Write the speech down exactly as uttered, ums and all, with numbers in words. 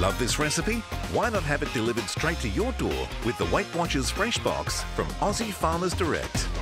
Love this recipe? Why not have it delivered straight to your door with the Weight Watchers Freshbox from Aussie Farmers Direct?